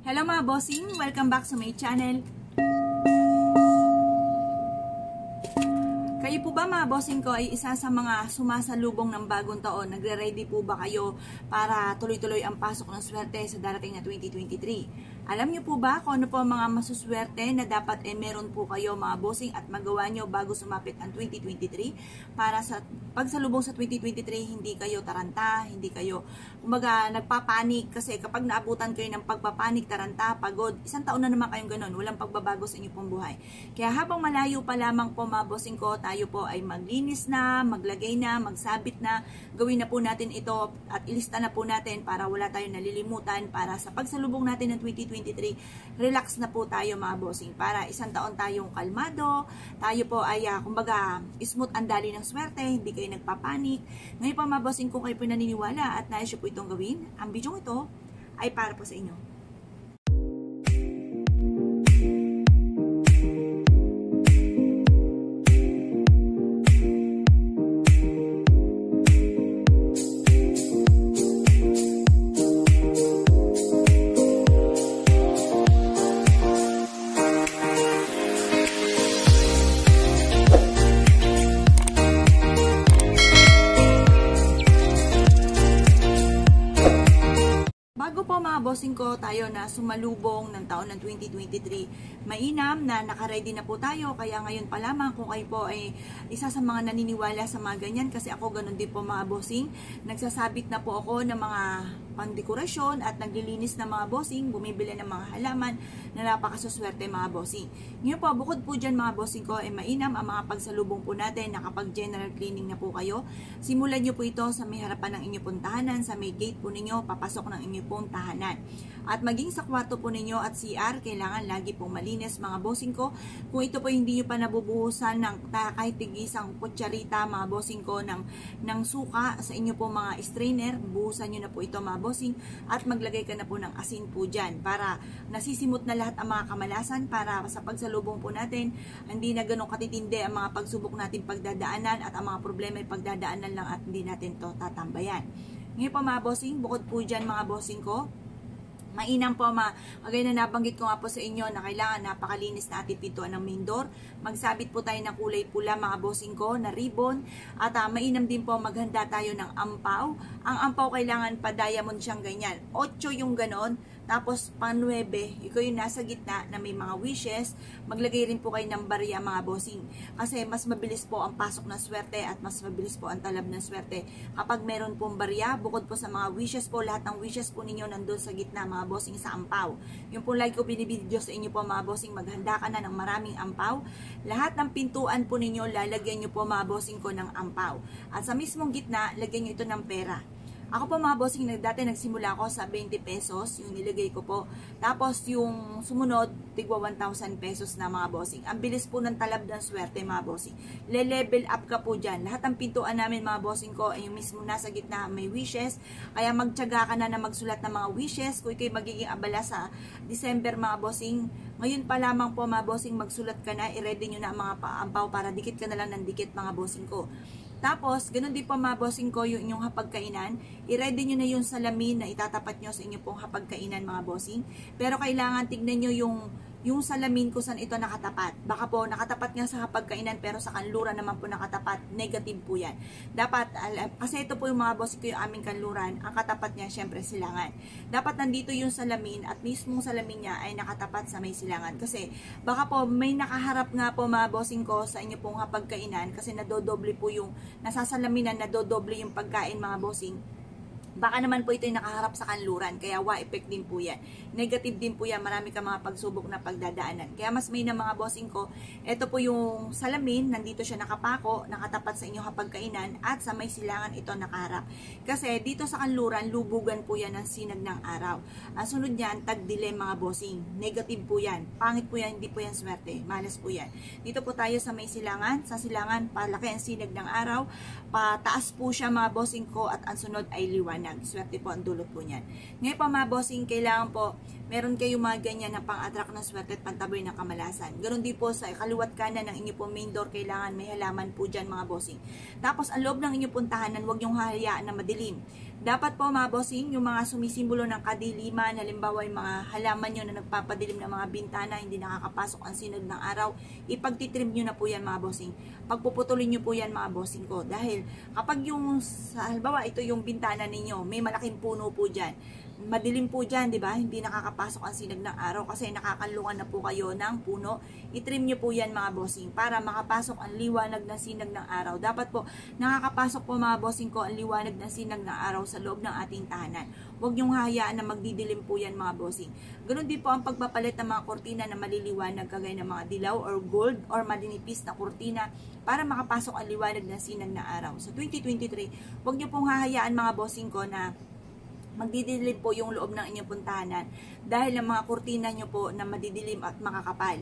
Hello mga bossing! Welcome back sa my channel. Kayo po ba mga bossing ko ay isa sa mga sumasalubong ng bagong taon? Nagre-ready po ba kayo para tuloy-tuloy ang pasok ng swerte sa darating na 2023? Alam niyo po ba kung ano po ang mga masuswerte na dapat meron po kayo mga bossing at magawa nyo bago sumapit ang 2023? Para sa pagsalubong sa 2023, hindi kayo taranta, hindi kayo kumbaga nagpapanik, kasi kapag naabutan kayo ng pagpapanik, taranta, pagod, isang taon na naman kayong ganun, walang pagbabago sa inyo pong buhay. Kaya habang malayo pa lamang po mga bossing ko, tayo po ay maglinis na, maglagay na, magsabit na, gawin na po natin ito at ilista na po natin para wala tayong nalilimutan, para sa pagsalubong natin ng 2023, relax na po tayo mga bossing, para isang taon tayong kalmado, tayo po ay kumbaga smooth ang dali ng swerte, hindi kayo nagpapanik. Ngayon po mga bossing, kung kayo po naniniwala at nais po itong gawin, ang bidyong ito ay para po sa inyo. Bago po mga bossing ko tayo na sumalubong ng taon ng 2023, mainam na nakaready na po tayo. Kaya ngayon pa lamang, kung kayo po ay isa sa mga naniniwala sa mga ganyan, kasi ako ganun din po mga bossing, nagsasabit na po ako ng mga pangdekorasyon at naglilinis ng mga bossing, bumibili ng mga halaman na napakasuswerte mga bossing. Ngayon po, bukod po dyan mga bossing ko, ay mainam ang mga pagsalubong po natin na kapag general cleaning na po kayo, simulan nyo po ito sa may harapan ng inyong pong tahanan, sa may gate po ninyo, papasok ng inyong pong tahanan. At maging sa kwarto po ninyo at CR, kailangan lagi pong malinis mga bossing ko. Kung ito po hindi nyo pa nabubuhusan ng kahit tigisang kutsarita mga bossing ko ng suka sa inyo po mga strainer, buhusan nyo na po ito mga bossing, at maglagay ka na po ng asin po dyan para nasisimot na lahat ang mga kamalasan, para sa pagsalubong po natin hindi na ganun katitindi ang mga pagsubok natin pagdadaanan, at ang mga problema ay pagdadaanan lang at hindi natin to tatambayan. Ngayon po mga bossing, bukod po dyan mga bossing ko, mainam po agay na nabanggit ko nga po sa inyo na kailangan napakalinis na ating pintuan ng main door. Magsabit po tayo ng kulay pula mga bossing ko na ribbon. At mainam din po maghanda tayo ng ampaw. Ang ampaw kailangan pa diamond siyang ganyan. 8 yung ganon. Tapos pang 9, ikaw yung nasa gitna na may mga wishes. Maglagay rin po kayo ng barya mga bossing. Kasi mas mabilis po ang pasok ng swerte at mas mabilis po ang talab ng swerte kapag meron pong barya. Bukod po sa mga wishes po, lahat ng wishes po ninyo nandun sa gitna mga bossing sa ampaw. Yung po like ko binibidyo sa inyo po mga bossing, maghanda ka na ng maraming ampaw. Lahat ng pintuan po ninyo, lalagyan nyo po mga bossing ko ng ampaw. At sa mismong gitna, lagyan nyo ito ng pera. Ako po mga bossing, dati nagsimula ako sa 20 pesos, yung nilagay ko po. Tapos yung sumunod, tigwa 1,000 pesos na mga bossing. Ang bilis po ng talab ng swerte mga bossing. Le-level up ka po dyan. Lahat ng pintuan namin mga bossing ko ay yung mismo nasa gitna may wishes. Kaya magtyaga ka na magsulat ng mga wishes. Kung kayo magiging abala sa December mga bossing, ngayon pa lamang po mga bossing, magsulat ka na, i-ready nyo na ang mga paampaw para dikit ka na lang ng dikit mga bossing ko. Tapos, ganun din po mga bossing ko yung inyong hapagkainan. I-ready nyo na yung salamin na itatapat nyo sa inyong pong hapagkainan mga bossing. Pero kailangan tignan nyo yung salamin kung saan ito nakatapat. Baka po nakatapat nga sa hapagkainan pero sa kanluran naman po nakatapat. Negative po yan. Dapat, kasi ito po yung mga bossing ko yung aming kanluran, ang katapat niya syempre silangan. Dapat nandito yung salamin at mismong salamin niya ay nakatapat sa may silangan. Kasi baka po may nakaharap nga po mga bossing ko sa inyo pong hapagkainan kasi nadodoble po yung nasasalaminan, nadodoble yung pagkain mga bossing. Baka naman po ito yung nakaharap sa kanluran, kaya effect din po yan. Negative din po yan, marami ka mga pagsubok na pagdadaanan. Kaya mas may na mga bossing ko, ito po yung salamin, nandito siya nakapako, nakatapat sa inyong hapagkainan, at sa may silangan ito nakaharap. Kasi dito sa kanluran, lubugan po yan ng sinag ng araw. Ang sunod niyan, tagdilim mga bossing. Negative po yan, pangit po yan, hindi po yan swerte, malas po yan. Dito po tayo sa may silangan, sa silangan, palaki ang sinag ng araw, pataas po siya mga bossing ko, at ang sunod ay liwanag. Swerte po ang dulot po niyan. Ngayon po mga bossing, kailangan po meron kayong mga ganyan na pang-attract ng swerte at pantaboy ng kamalasan. Ganon din po sa kaliwat kanan ng inyo po main door, kailangan may halaman po dyan mga bossing. Tapos ang loob ng inyo pong tahanan, huwag nyong hahayaan na madilim. Dapat po mga bossing, yung mga sumisimbolo ng kadiliman, halimbawa yung mga halaman nyo na nagpapadilim ng mga bintana, hindi nakakapasok ang sinag ng araw, ipagtitrim nyo na po yan mga bossing. Pagpuputulin nyo po yan mga bossing ko. Dahil kapag yung, halimbawa ito yung bintana ninyo, may malaking puno po dyan, madilim po dyan, di ba? Hindi nakakapasok ang sinag ng araw kasi nakakalungan na po kayo ng puno. I-trim nyo po yan mga bossing para makapasok ang liwanag ng sinag ng araw. Dapat po nakakapasok po mga bossing ko ang liwanag ng sinag ng araw sa loob ng ating tahanan. Huwag nyong hayaan na magdidilim po yan mga bossing. Ganun din po ang pagpapalit ng mga kortina na maliliwanag kagaya ng mga dilaw or gold or malinipis na kortina para makapasok ang liwanag ng sinag ng araw. So 2023, huwag nyo pong hahayaan mga bossing ko na magdidilim po yung loob ng inyong puntahanan dahil ang mga kurtina nyo po na madidilim at makakapal.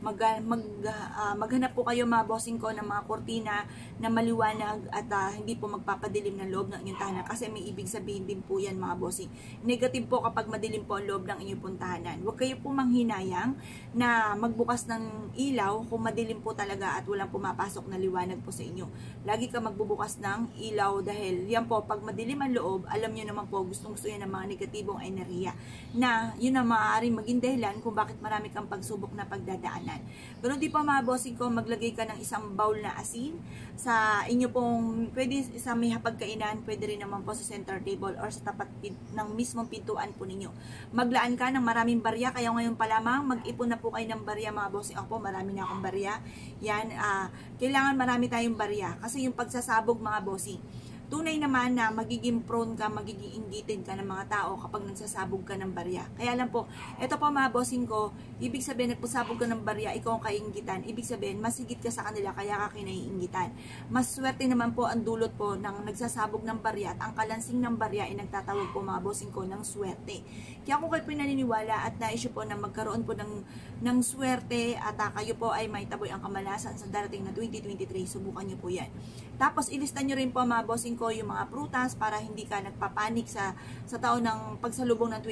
Maghanap po kayo mga bossing ko ng mga kurtina na maliwanag at hindi po magpapadilim ng loob ng inyong tahanan kasi may ibig sabihin din po yan mga bossing. Negative po kapag madilim po ang loob ng inyong puntahanan. Huwag kayo po manghinayang na magbukas ng ilaw kung madilim po talaga at walang pumapasok na liwanag po sa inyo. Lagi ka magbubukas ng ilaw dahil yan po, pag madilim ang loob, alam nyo naman po, gustong yan ng mga negatibong enerhiya na yun ang maaaring maging dahilan kung bakit marami kang pagsubok na pagdadaanan. Ganun din po mga bossing ko, maglagay ka ng isang bowl na asin sa inyo pong, pwede sa may hapagkainan, pwede rin naman po sa center table or sa tapat ng mismong pintuan po ninyo. Maglaan ka ng maraming barya, kaya ngayon pa lamang mag-ipon na po kayo ng barya mga bossing. Ako po, marami na akong barya. Yan, kailangan marami tayong barya kasi yung pagsasabog mga bossing, tunay naman na magiging prone ka, magiging inggitin ka ng mga tao kapag nagsasabog ka ng barya. Kaya lang po, ito po mga bossing ko, ibig sabihin nagpasabog ka ng barya, ikaw ang kainggitan. Ibig sabihin, mas higit ka sa kanila, kaya ka kinaiinggitan. Mas swerte naman po ang dulot po ng nagsasabog ng barya at ang kalansing ng barya ay nagtatawag po mga bossing ko ng swerte. Kaya kung kayo po naniniwala at naisyo po na magkaroon po ng swerte at kayo po ay may taboy ang kamalasan sa darating na 2023, subukan nyo po yan. Tapos ilista nyo rin po mga bossing ko yung mga prutas para hindi ka nagpapanik sa taon ng pagsalubong ng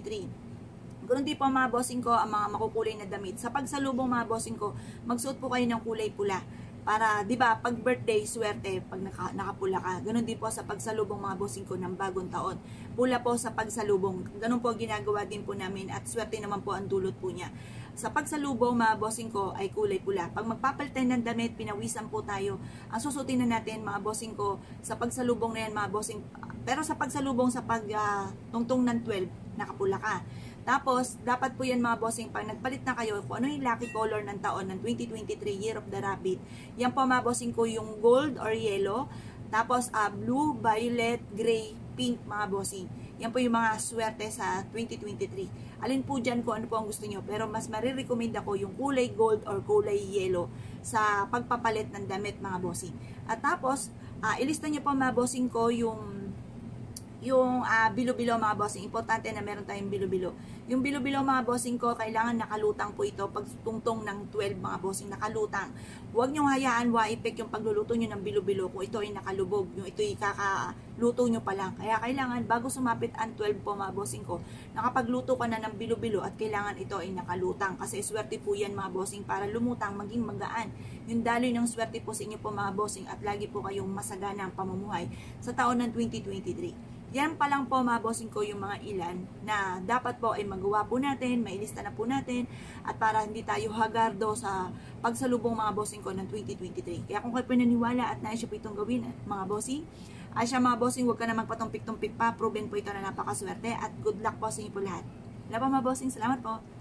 2023. Ganoon din po mga bossing ko ang mga makukulay na damit. Sa pagsalubong mga bossing ko, magsuot po kayo ng kulay pula. Para, di ba, pag birthday, swerte, pag nakapula ka. Ganoon din po sa pagsalubong mga bossing ko ng bagong taon. Pula po sa pagsalubong. Ganoon po ginagawa din po namin at swerte naman po ang dulot po niya. Sa pagsalubong mga bossing ko ay kulay pula. Pag magpapalitan ng damit, pinawisan po tayo. Ang susutin na natin mga bossing ko sa pagsalubong na yan mga bossing. Pero sa pagsalubong sa tungtong ng 12, nakapula ka. Tapos, dapat po yan mga bossing, pag nagpalit na kayo, kung ano yung lucky color ng taon ng 2023, Year of the Rabbit, yan po mga bossing ko yung gold or yellow, tapos blue, violet, gray, pink mga bossing. Yan po yung mga swerte sa 2023. Alin po dyan kung ano po ang gusto nyo, pero mas marirecommend ako yung kulay gold or kulay yellow sa pagpapalit ng damit mga bossing. At tapos, ilista nyo po mga bossing ko yung bilo-bilo mga bossing. Importante na meron tayong bilo-bilo. Yung bilo-bilo mga bossing ko, kailangan nakalutang po ito. Pag tungtong ng 12 mga bossing, nakalutang. Huwag nyo hayaan wa-effect yung pagluluto nyo ng bilo-bilo kung ito ay nakalubog. Yung ito ay kakaluto nyo pa lang. Kaya kailangan, bago sumapit ang 12 po mga bossing ko, nakapagluto ka na ng bilo-bilo at kailangan ito ay nakalutang. Kasi swerte po yan mga bossing para lumutang, maging magaan. Yung daloy ng swerte po sa inyo po mga bossing at lagi po kayong masagana ang pamumuhay sa taon ng 2023. Yan pa lang po mga bossing ko yung mga ilan na dapat po ay magawa po natin, mailista na po natin at para hindi tayo hagardo sa pagsalubong mga bossing ko ng 2023. Kaya kung kayo pinaniwala at nais po itong gawin mga bossing, siya mga bossing, huwag ka na magpatumpik-tumpik pa, proven po ito na napakaswerte at good luck po sa inyo po lahat. Wala pa mga bossing, salamat po.